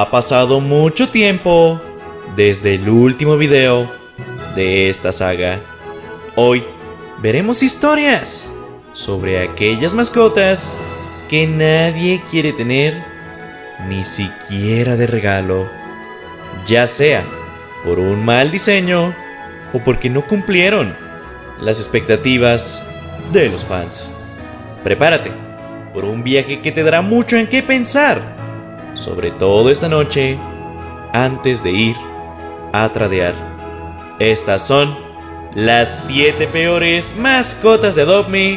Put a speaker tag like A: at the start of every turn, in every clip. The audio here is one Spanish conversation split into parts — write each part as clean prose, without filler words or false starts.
A: Ha pasado mucho tiempo desde el último video de esta saga. Hoy veremos historias sobre aquellas mascotas que nadie quiere tener, ni siquiera de regalo, ya sea por un mal diseño o porque no cumplieron las expectativas de los fans. Prepárate por un viaje que te dará mucho en qué pensar, sobre todo esta noche, antes de ir a tradear. Estas son las 7 peores mascotas de Adopt Me,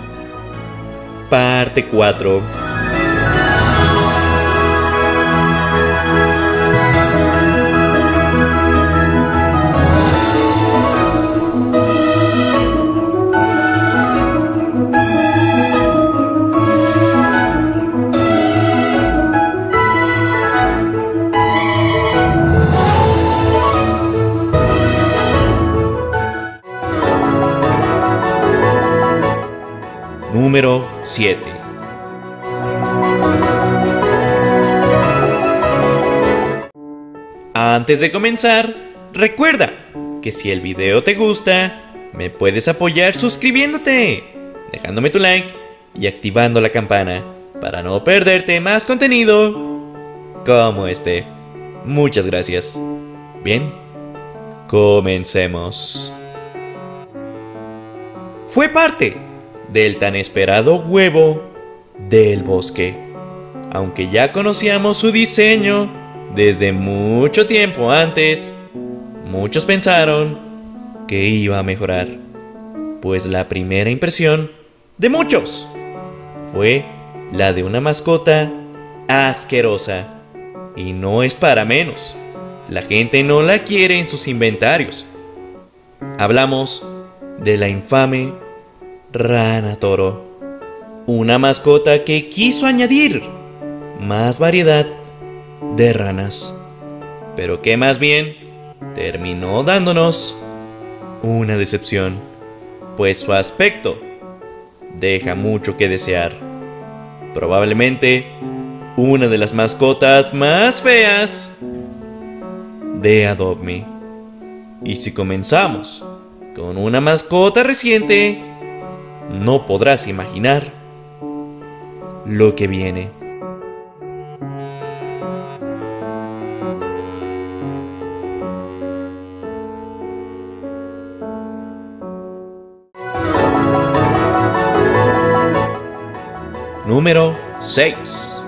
A: parte 4. Número 7. Antes de comenzar, recuerda que si el video te gusta, me puedes apoyar suscribiéndote, dejándome tu like y activando la campana para no perderte más contenido como este. Muchas gracias. Bien, comencemos. Fue parte del tan esperado huevo del bosque. Aunque ya conocíamos su diseño desde mucho tiempo antes, muchos pensaron que iba a mejorar, pues la primera impresión de muchos fue la de una mascota asquerosa. Y no es para menos, la gente no la quiere en sus inventarios. Hablamos de la infame Rana Toro, una mascota que quiso añadir más variedad de ranas, pero que más bien terminó dándonos una decepción, pues su aspecto deja mucho que desear. Probablemente una de las mascotas más feas de Adopt Me. Y si comenzamos con una mascota reciente, no podrás imaginar lo que viene. Número 6.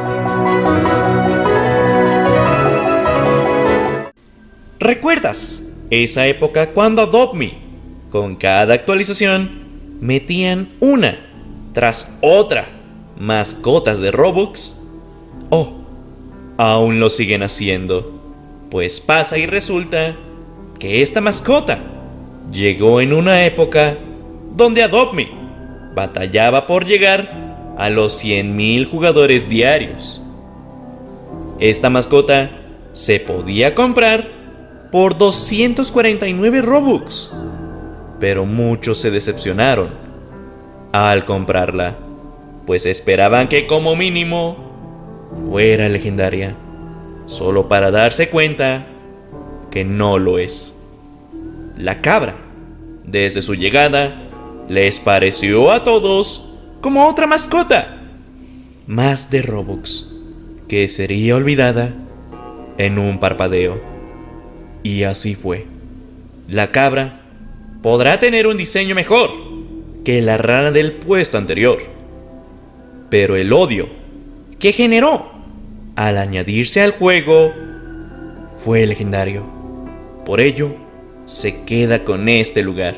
A: ¿Recuerdas esa época cuando Adopt Me, con cada actualización, metían una tras otra mascotas de Robux? Oh, aún lo siguen haciendo, pues pasa y resulta que esta mascota llegó en una época donde Adopt Me batallaba por llegar a los 100,000 jugadores diarios. Esta mascota se podía comprar por 249 Robux, pero muchos se decepcionaron al comprarla, pues esperaban que como mínimo fuera legendaria, solo para darse cuenta que no lo es. La cabra, desde su llegada, les pareció a todos como otra mascota más de Robux, que sería olvidada en un parpadeo. Y así fue. La cabra podrá tener un diseño mejor que la rana del puesto anterior, pero el odio que generó al añadirse al juego fue legendario. Por ello, se queda con este lugar.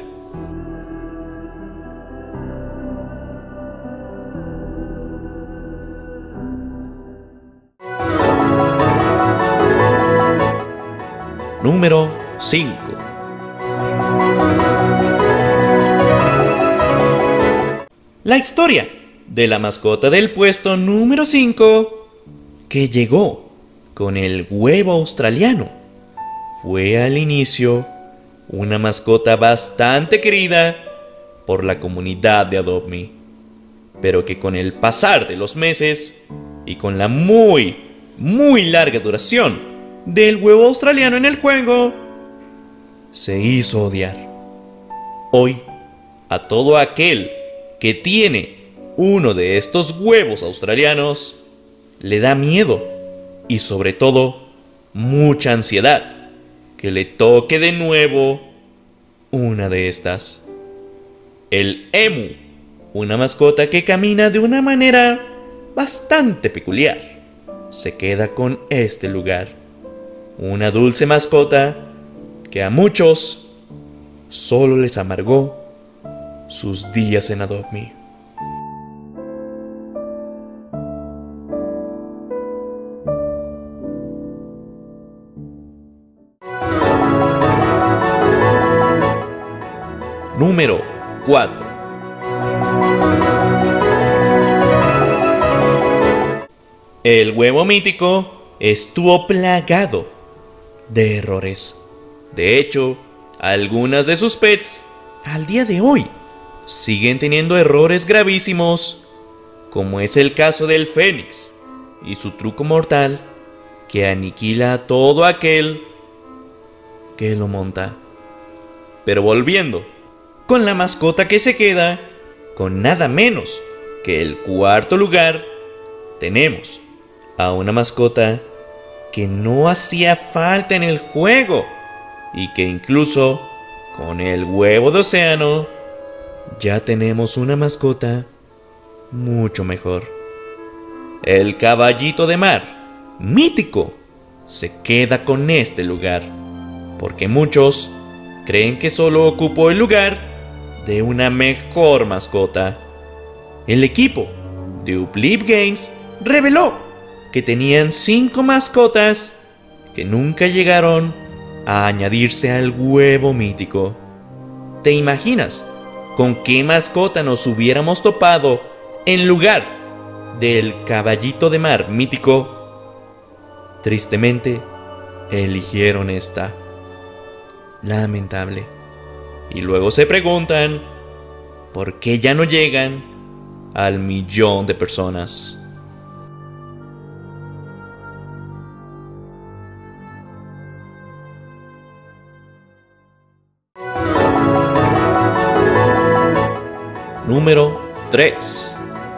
A: Número 5. La historia de la mascota del puesto número 5, que llegó con el huevo australiano, fue al inicio una mascota bastante querida por la comunidad de Adopt Me, pero que con el pasar de los meses y con la muy muy larga duración del huevo australiano en el juego se hizo odiar. Hoy, a todo aquel que tiene uno de estos huevos australianos, le da miedo y sobre todo mucha ansiedad que le toque de nuevo una de estas. El emu, una mascota que camina de una manera bastante peculiar, se queda con este lugar. Una dulce mascota que a muchos solo les amargó sus días en Adopt Me. Número 4. El huevo mítico estuvo plagado de errores. De hecho, algunas de sus pets, al día de hoy, siguen teniendo errores gravísimos, como es el caso del Fénix y su truco mortal que aniquila a todo aquel que lo monta. Pero volviendo con la mascota que se queda con nada menos que el cuarto lugar, tenemos a una mascota que no hacía falta en el juego y que incluso con el huevo de océano ya tenemos una mascota mucho mejor. El caballito de mar mítico se queda con este lugar porque muchos creen que solo ocupó el lugar de una mejor mascota. El equipo de Uplip Games reveló que tenían 5 mascotas que nunca llegaron a añadirse al huevo mítico. ¿Te imaginas con qué mascota nos hubiéramos topado en lugar del caballito de mar mítico? Tristemente, eligieron esta. Lamentable. Y luego se preguntan por qué ya no llegan al 1.000.000 de personas. Número 3.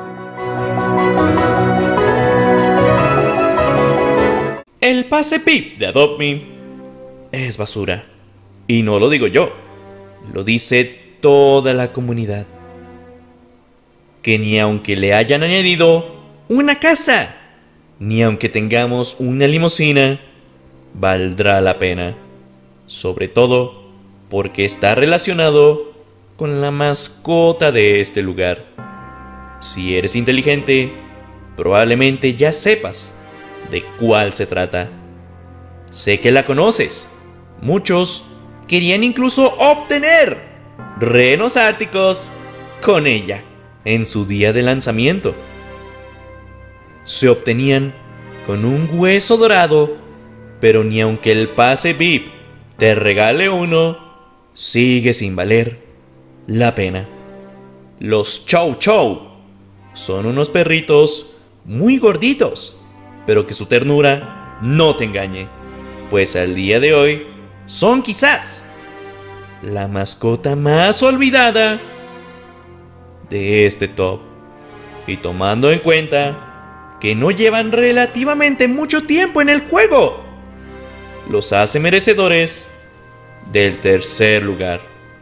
A: El pase PIP de Adopt Me es basura. Y no lo digo yo, lo dice toda la comunidad. Que ni aunque le hayan añadido una casa, ni aunque tengamos una limusina, valdrá la pena. Sobre todo porque está relacionado con la mascota de este lugar. Si eres inteligente, probablemente ya sepas de cuál se trata. Sé que la conoces. Muchos querían incluso obtener renos árticos con ella en su día de lanzamiento. Se obtenían con un hueso dorado, pero ni aunque el pase VIP te regale uno, sigue sin valer la pena. Los Chow Chow son unos perritos muy gorditos, pero que su ternura no te engañe, pues al día de hoy son quizás la mascota más olvidada de este top. Y tomando en cuenta que no llevan relativamente mucho tiempo en el juego, los hace merecedores del tercer lugar.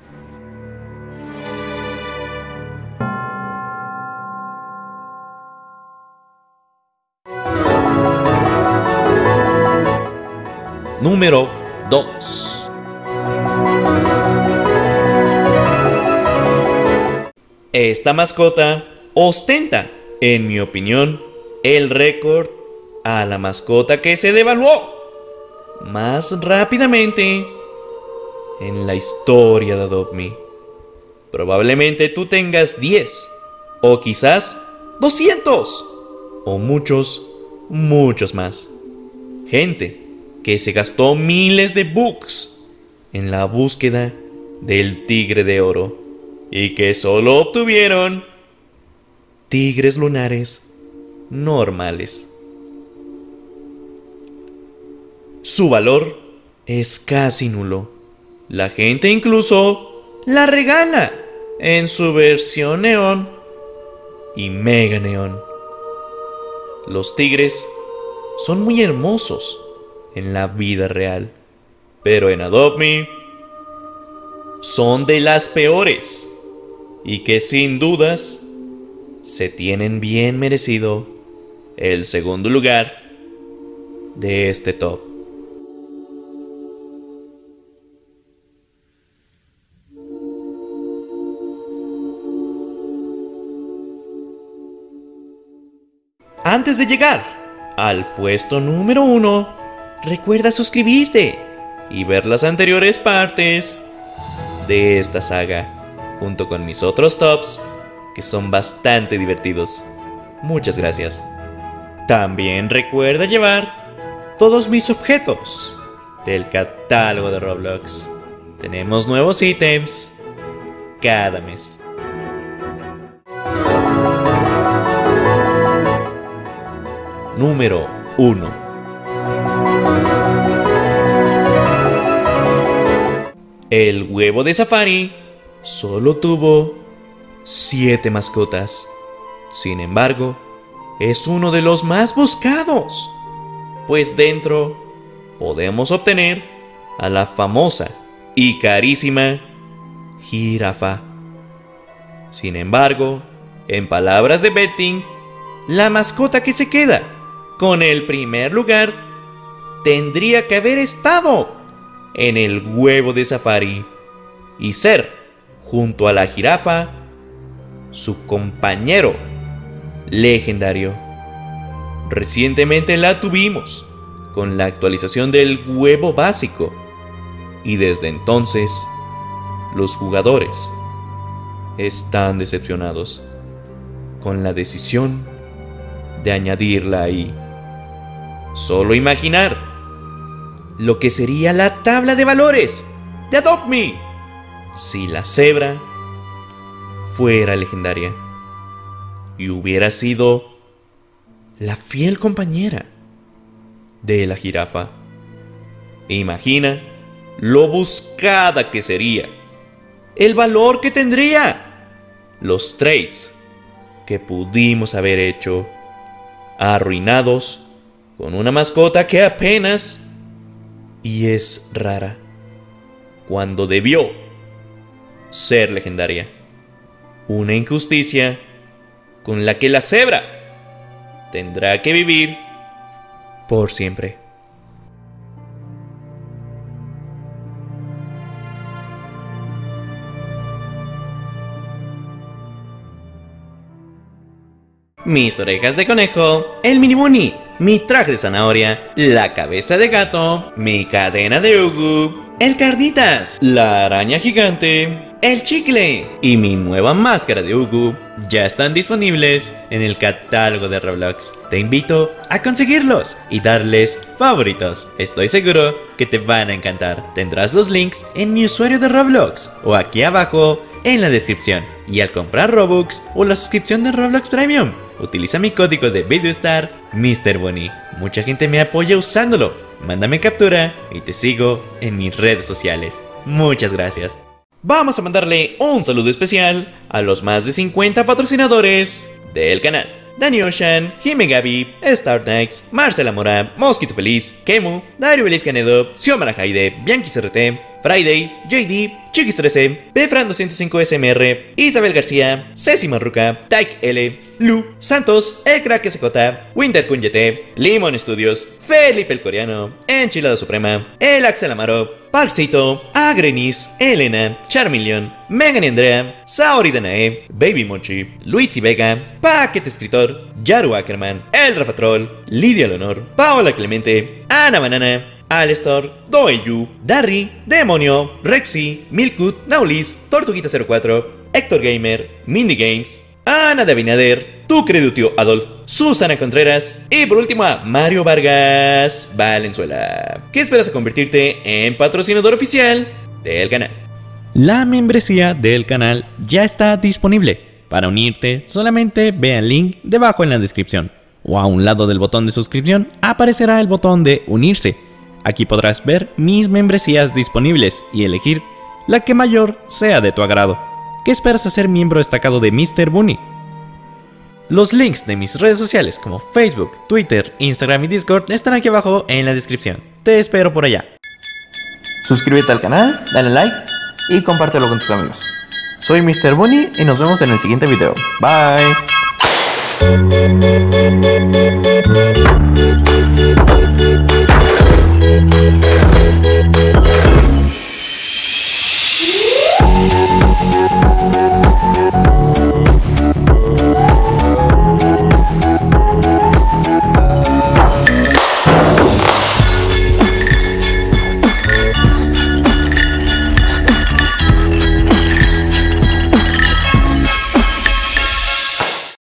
A: Número 2. Esta mascota ostenta, en mi opinión, el récord a la mascota que se devaluó más rápidamente en la historia de Adopt Me. Probablemente tú tengas 10 o quizás 200 o muchos más. Gente que se gastó miles de bucks en la búsqueda del tigre de oro y que solo obtuvieron tigres lunares normales. Su valor es casi nulo. La gente incluso la regala en su versión neón y mega neón. Los tigres son muy hermosos en la vida real, pero en Adopt Me son de las peores y que sin dudas se tienen bien merecido el segundo lugar de este top. Antes de llegar al puesto número 1, recuerda suscribirte y ver las anteriores partes de esta saga, junto con mis otros tops, que son bastante divertidos. Muchas gracias. También recuerda llevar todos mis objetos del catálogo de Roblox. Tenemos nuevos ítems cada mes. Número 1. El huevo de Safari solo tuvo 7 mascotas. Sin embargo, es uno de los más buscados, pues dentro podemos obtener a la famosa y carísima jirafa. Sin embargo, en palabras de Betting, la mascota que se queda con el primer lugar tendría que haber estado en el huevo de Safari y ser, junto a la jirafa, su compañero legendario. Recientemente la tuvimos con la actualización del huevo básico y desde entonces los jugadores están decepcionados con la decisión de añadirla ahí. Solo imaginar lo que sería la tabla de valores de Adopt Me si la cebra fuera legendaria y hubiera sido la fiel compañera de la jirafa. Imagina lo buscada que sería, el valor que tendría, los trades que pudimos haber hecho, arruinados con una mascota que apenas y es rara, cuando debió ser legendaria. Una injusticia con la que la cebra tendrá que vivir por siempre. Mis orejas de conejo, el mini bunny, mi traje de zanahoria, la cabeza de gato, mi cadena de Ugu, el carnitas, la araña gigante, el chicle y mi nueva máscara de Ugu ya están disponibles en el catálogo de Roblox. Te invito a conseguirlos y darles favoritos. Estoy seguro que te van a encantar. Tendrás los links en mi usuario de Roblox o aquí abajo en la descripción. Y al comprar Robux o la suscripción de Roblox Premium, utiliza mi código de VideoStar MrBunny. Mucha gente me apoya usándolo. Mándame captura y te sigo en mis redes sociales. Muchas gracias. Vamos a mandarle un saludo especial a los más de 50 patrocinadores del canal: Dani Ocean, Jime Gaby, Star Knights, Marcela Mora, Mosquito Feliz, Kemu, Dario Belis Canedo, Xiomara Jaide, Bianchi CRT, Friday, JD, Chiquis 13, Befran 205 SMR, Isabel García, Ceci Marruca, Tyke L, Lu, Santos, El Crack SJ, Winter Kunyete, Limon Studios, Felipe el Coreano, Enchilada Suprema, El Axel Amaro, Parksito, Agrenis, Elena, Charmeleon, Megan y Andrea, Saori Danae, Baby Mochi, Luis y Vega, Paquete Escritor, Yaru Ackerman, El Rafatrol, Lidia Leonor, Paola Clemente, Ana Banana, Alestor, Doeyu, Darry, Demonio, Rexy, Milkut, Naulis, Tortuguita04, Héctor Gamer, Mindy Games, Ana de Abinader, tu querido tío Adolf, Susana Contreras y por último a Mario Vargas Valenzuela, que esperas a convertirte en patrocinador oficial del canal. La membresía del canal ya está disponible. Para unirte, solamente ve el link debajo en la descripción o a un lado del botón de suscripción aparecerá el botón de unirse.
B: Aquí podrás ver mis membresías disponibles y elegir la que mayor sea de tu agrado. ¿Qué esperas a ser miembro destacado de Mr. Bunny? Los links de mis redes sociales como Facebook, Twitter, Instagram y Discord están aquí abajo en la descripción. Te espero por allá.
C: Suscríbete al canal, dale like y compártelo con tus amigos. Soy Mr. Bunny y nos vemos en el siguiente video. Bye.